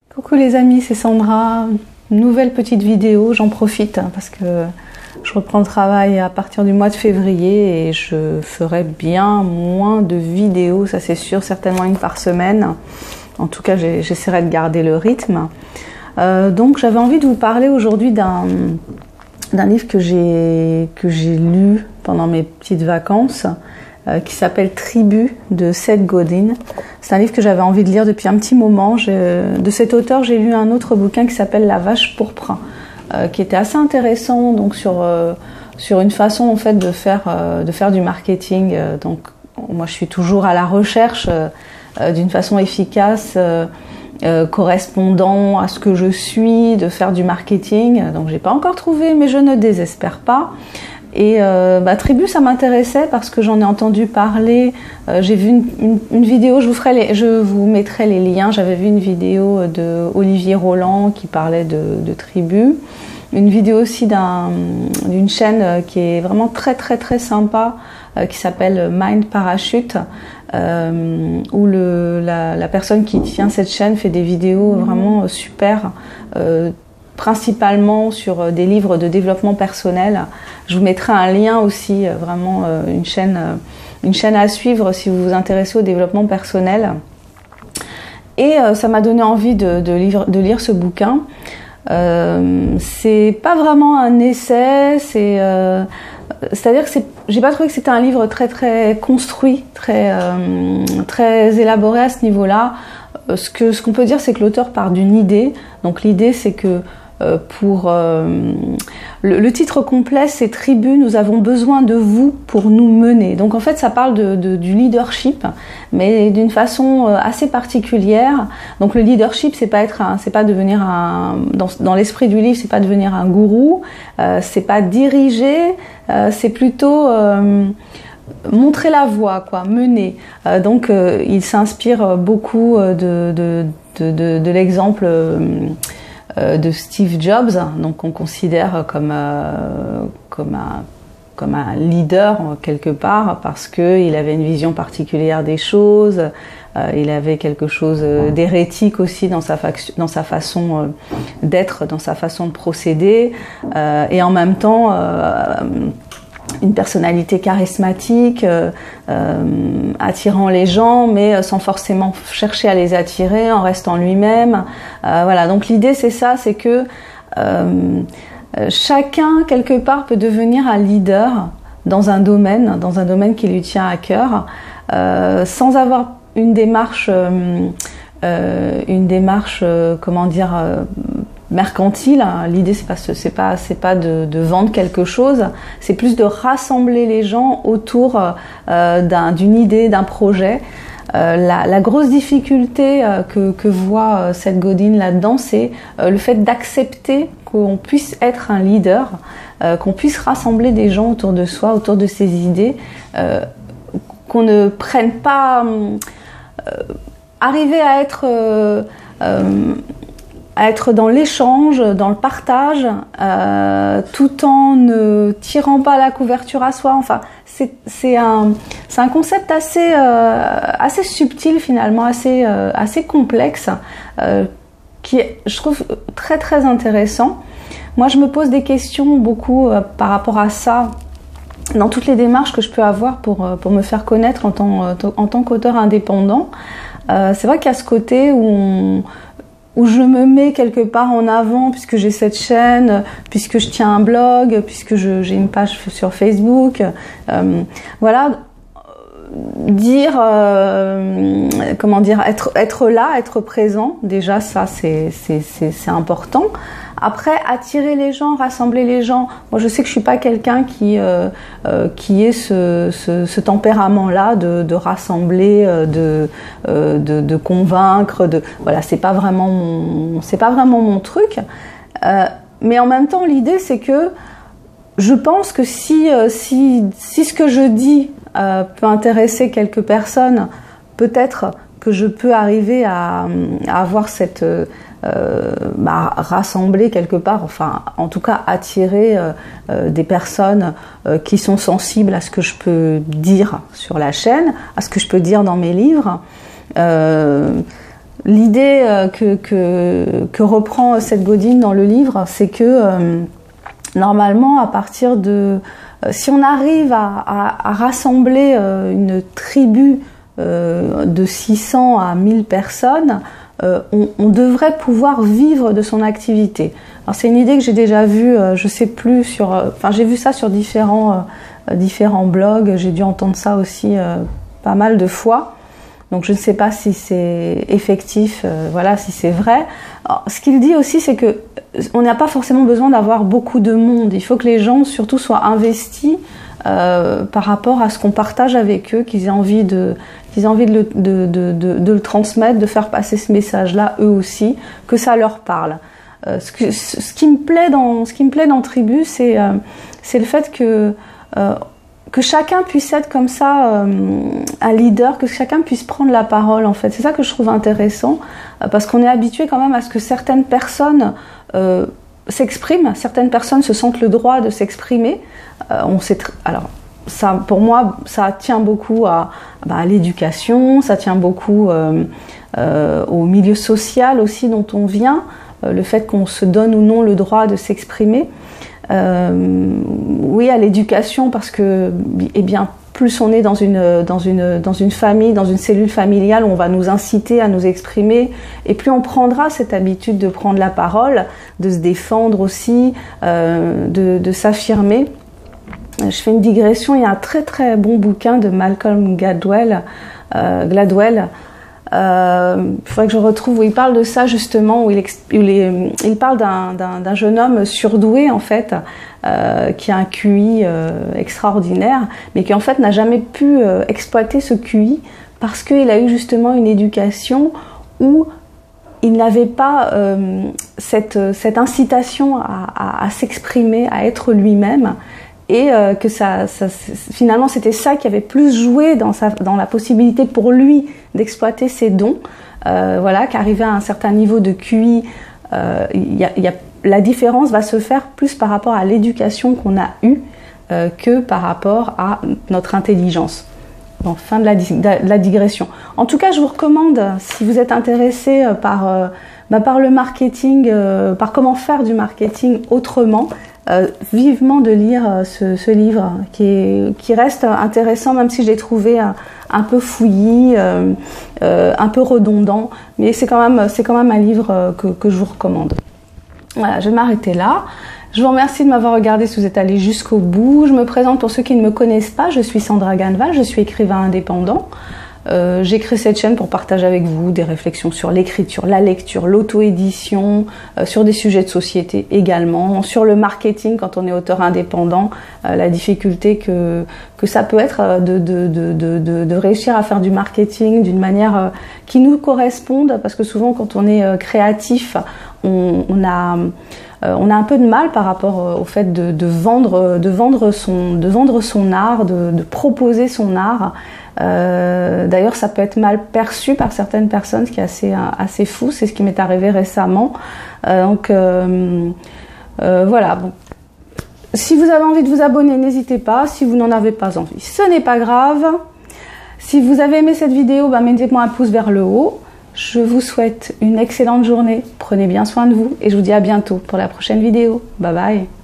Coucou les amis, c'est Sandra. Nouvelle petite vidéo, j'en profite parce que je reprends le travail à partir du mois de février et je ferai bien moins de vidéos, ça c'est sûr, certainement une par semaine. En tout cas, j'essaierai de garder le rythme. Donc j'avais envie de vous parler aujourd'hui d'un livre que j'ai lu pendant mes petites vacances, qui s'appelle Tribu de Seth Godin. C'est un livre que j'avais envie de lire depuis un petit moment. De cet auteur, j'ai lu un autre bouquin qui s'appelle La vache pourpre, qui était assez intéressant, donc sur une façon en fait de faire du marketing. Donc moi, je suis toujours à la recherche d'une façon efficace, correspondant à ce que je suis, de faire du marketing. Donc j'ai pas encore trouvé, mais je ne désespère pas. Et Tribu, ça m'intéressait parce que j'en ai entendu parler. J'ai vu une vidéo, je vous mettrai les liens. J'avais vu une vidéo de Olivier Roland qui parlait de Tribu. Une vidéo aussi d'une chaîne qui est vraiment très très très sympa, qui s'appelle Mind Parachute, où la personne qui tient cette chaîne fait des vidéos vraiment super, principalement sur des livres de développement personnel. Je vous mettrai un lien aussi, vraiment une chaîne à suivre si vous vous intéressez au développement personnel. Et ça m'a donné envie de lire ce bouquin. C'est pas vraiment un essai, c'est-à-dire que j'ai pas trouvé que c'était un livre très très construit, très élaboré à ce niveau-là. Ce qu'on peut dire, c'est que l'auteur part d'une idée. Donc l'idée, c'est que le titre complet, c'est Tribu, nous avons besoin de vous pour nous mener. Donc en fait, ça parle du leadership, mais d'une façon assez particulière. Donc le leadership, c'est pas devenir dans l'esprit du livre, c'est pas devenir un gourou, c'est pas diriger, c'est plutôt montrer la voie, quoi, mener. Donc il s'inspire beaucoup de l'exemple de Steve Jobs, donc qu'on considère comme un leader quelque part, parce qu'il avait une vision particulière des choses, il avait quelque chose d'hérétique aussi dans sa façon d'être, dans sa façon de procéder, et en même temps une personnalité charismatique, attirant les gens, mais sans forcément chercher à les attirer, en restant lui-même. Voilà, donc l'idée c'est ça, c'est que chacun quelque part peut devenir un leader dans un domaine qui lui tient à cœur, sans avoir une démarche comment dire, mercantile. L'idée c'est pas de vendre quelque chose, c'est plus de rassembler les gens autour d'une idée, d'un projet. La grosse difficulté que voit Seth Godin là-dedans, c'est le fait d'accepter qu'on puisse être un leader, qu'on puisse rassembler des gens autour de soi, autour de ses idées, qu'on ne prenne pas arriver à être dans l'échange, dans le partage, tout en ne tirant pas la couverture à soi. Enfin, c'est un concept assez subtil finalement, assez complexe, qui est, je trouve, très très intéressant. Moi, je me pose des questions beaucoup par rapport à ça, dans toutes les démarches que je peux avoir pour me faire connaître en tant qu'auteur indépendant. C'est vrai qu'il y a ce côté où je me mets quelque part en avant, puisque j'ai cette chaîne, puisque je tiens un blog, puisque j'ai une page sur Facebook. Voilà, comment dire, être là, être présent, déjà ça c'est important. Après, attirer les gens, rassembler les gens. Moi, je sais que je suis pas quelqu'un qui ait ce tempérament-là de rassembler, de convaincre. Voilà, c'est pas vraiment mon truc. Mais en même temps, l'idée, c'est que je pense que si ce que je dis peut intéresser quelques personnes, peut-être que je peux arriver à avoir rassembler quelque part, enfin en tout cas attirer des personnes qui sont sensibles à ce que je peux dire sur la chaîne, à ce que je peux dire dans mes livres. l'idée que reprend Seth Godin dans le livre, c'est que normalement, à partir de... si on arrive à rassembler une tribu de 600 à 1000 personnes, on devrait pouvoir vivre de son activité. Alors c'est une idée que j'ai déjà vue, je sais plus sur... Enfin, j'ai vu ça sur différents blogs, j'ai dû entendre ça aussi pas mal de fois. Donc je ne sais pas si c'est effectif, voilà, si c'est vrai. Alors, ce qu'il dit aussi, c'est que on n'a pas forcément besoin d'avoir beaucoup de monde. Il faut que les gens surtout soient investis par rapport à ce qu'on partage avec eux, qu'ils aient envie de le transmettre, de faire passer ce message-là eux aussi, que ça leur parle. Ce qui me plaît dans Tribu, c'est le fait que chacun puisse être comme ça un leader, que chacun puisse prendre la parole en fait. C'est ça que je trouve intéressant, parce qu'on est habitué quand même à ce que certaines personnes s'expriment, certaines personnes se sentent le droit de s'exprimer. Alors ça, pour moi, ça tient beaucoup à l'éducation, ça tient beaucoup au milieu social aussi dont on vient, le fait qu'on se donne ou non le droit de s'exprimer. Oui, à l'éducation, parce que eh bien, plus on est dans une famille, dans une cellule familiale où on va nous inciter à nous exprimer, et plus on prendra cette habitude de prendre la parole, de se défendre aussi, de s'affirmer. Je fais une digression, il y a un très très bon bouquin de Malcolm Gladwell, il faudrait que je retrouve, où il parle de ça justement, où il parle d'un jeune homme surdoué en fait, qui a un QI extraordinaire, mais qui en fait n'a jamais pu exploiter ce QI parce qu'il a eu justement une éducation où il n'avait pas cette incitation à s'exprimer, à être lui-même. Et que finalement c'était ça qui avait plus joué dans la possibilité pour lui d'exploiter ses dons. Voilà, qu'arrivé à un certain niveau de QI, la différence va se faire plus par rapport à l'éducation qu'on a eue que par rapport à notre intelligence. Bon, fin de la digression. En tout cas, je vous recommande, si vous êtes intéressé par le marketing, par comment faire du marketing autrement, vivement de lire ce livre qui reste intéressant, même si je l'ai trouvé un peu fouillis, un peu redondant, mais c'est quand même un livre que je vous recommande. Voilà, je vais m'arrêter là. Je vous remercie de m'avoir regardé si vous êtes allé jusqu'au bout. Je me présente pour ceux qui ne me connaissent pas, je suis Sandra Ganval, je suis écrivain indépendant. J'ai créé cette chaîne pour partager avec vous des réflexions sur l'écriture, la lecture, l'auto-édition, sur des sujets de société également, sur le marketing quand on est auteur indépendant, la difficulté que ça peut être de réussir à faire du marketing d'une manière qui nous corresponde, parce que souvent quand on est créatif, on a un peu de mal par rapport au fait de vendre son art, de proposer son art. D'ailleurs, ça peut être mal perçu par certaines personnes, ce qui est assez fou. C'est ce qui m'est arrivé récemment. Voilà. Bon. Si vous avez envie de vous abonner, n'hésitez pas. Si vous n'en avez pas envie, ce n'est pas grave. Si vous avez aimé cette vidéo, mettez-moi un pouce vers le haut. Je vous souhaite une excellente journée. Prenez bien soin de vous et je vous dis à bientôt pour la prochaine vidéo. Bye bye.